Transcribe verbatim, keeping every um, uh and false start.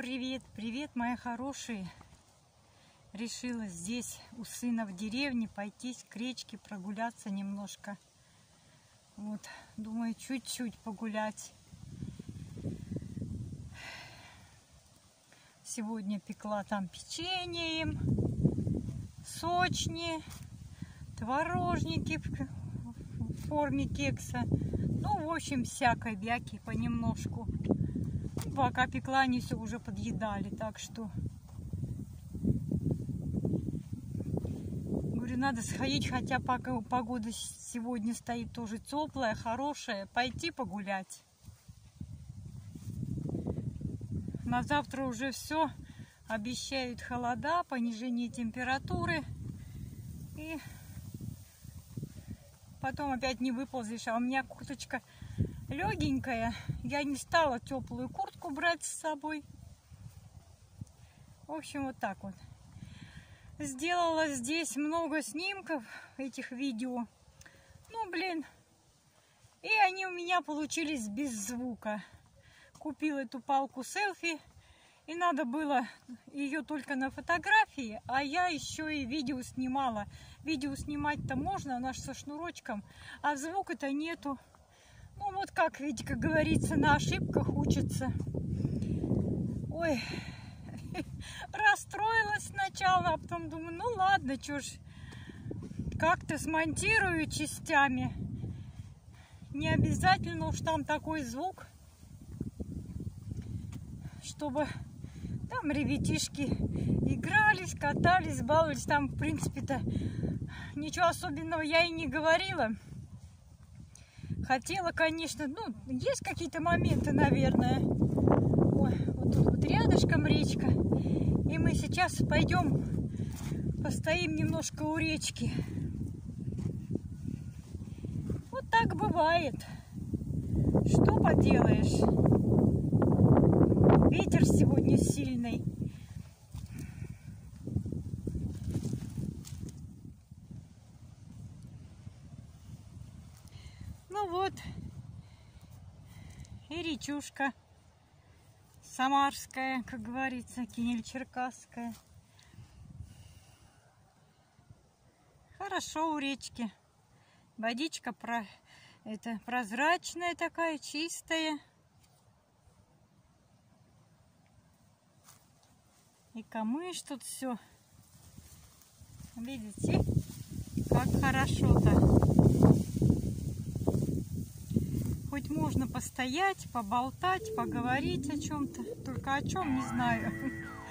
привет, привет, мои хорошие. Решила здесь у сына в деревне пойти к речке прогуляться немножко. Вот, думаю, чуть-чуть погулять. Сегодня пекла там печенье им, сочни, творожники в форме кекса. Ну, в общем, всякой бяки понемножку. Пока пекла, они все уже подъедали, так что говорю, надо сходить, хотя пока погода сегодня стоит тоже теплая, хорошая, пойти погулять. На завтра уже все обещают холода, понижение температуры, и потом опять не выползешь. А у меня курточка легенькая, я не стала теплую куртку брать с собой. В общем, вот так вот. Сделала здесь много снимков, этих видео. Ну, блин. И они у меня получились без звука. Купила эту палку селфи, и надо было ее только на фотографии, а я еще и видео снимала. Видео снимать-то можно, она же со шнурочком, а звука-то нету. Ну вот как, видите, как говорится, на ошибках учатся. Ой, расстроилась сначала, а потом думаю, ну ладно, чё ж, как-то смонтирую частями. Не обязательно уж там такой звук, чтобы там ребятишки игрались, катались, баловались. Там, в принципе-то, ничего особенного я и не говорила. Хотела, конечно, ну, есть какие-то моменты, наверное. Ой, вот тут вот рядышком речка. И мы сейчас пойдем, постоим немножко у речки. Вот так бывает. Что поделаешь? Ветер сегодня сильный. Ну вот, и речушка самарская, как говорится, Кинель-Черкасская. Хорошо у речки. Водичка про, это, прозрачная такая, чистая. И камыш тут все. Видите, как хорошо-то. Хоть можно постоять, поболтать, поговорить о чем-то. Только о чем, не знаю.